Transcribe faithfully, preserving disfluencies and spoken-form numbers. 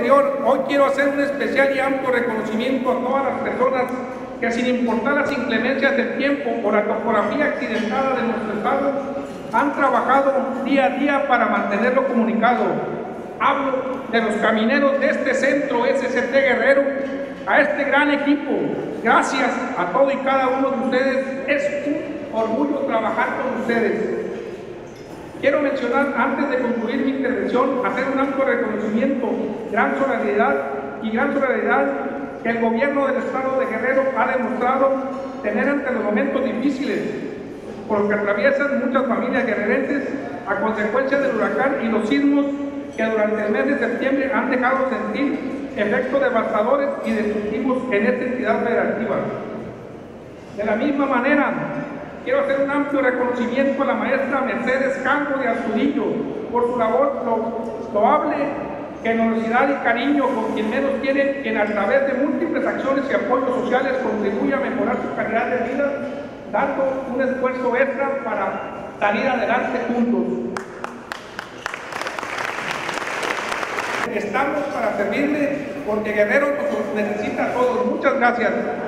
anterior, hoy quiero hacer un especial y amplio reconocimiento a todas las personas que, sin importar las inclemencias del tiempo o la topografía accidentada de nuestro estado, han trabajado día a día para mantenerlo comunicado. Hablo de los camineros de este centro S C T Guerrero, a este gran equipo. Gracias a todo y cada uno de ustedes. Es un orgullo trabajar con ustedes. Quiero mencionar, antes de concluir mi intervención, hacer un amplio reconocimiento, gran solidaridad y gran solidaridad que el gobierno del estado de Guerrero ha demostrado tener ante los momentos difíciles por los que atraviesan muchas familias guerrerenses a consecuencia del huracán y los sismos que durante el mes de septiembre han dejado sentir efectos devastadores y destructivos en esta entidad federativa. De la misma manera, quiero hacer un amplio reconocimiento a la maestra Mercedes Campo de Astudillo por su labor lo, loable, generosidad y cariño con quien menos tiene, quien a través de múltiples acciones y apoyos sociales contribuye a mejorar su calidad de vida, dando un esfuerzo extra para salir adelante juntos. Estamos para servirle porque Guerrero nos necesita a todos. Muchas gracias.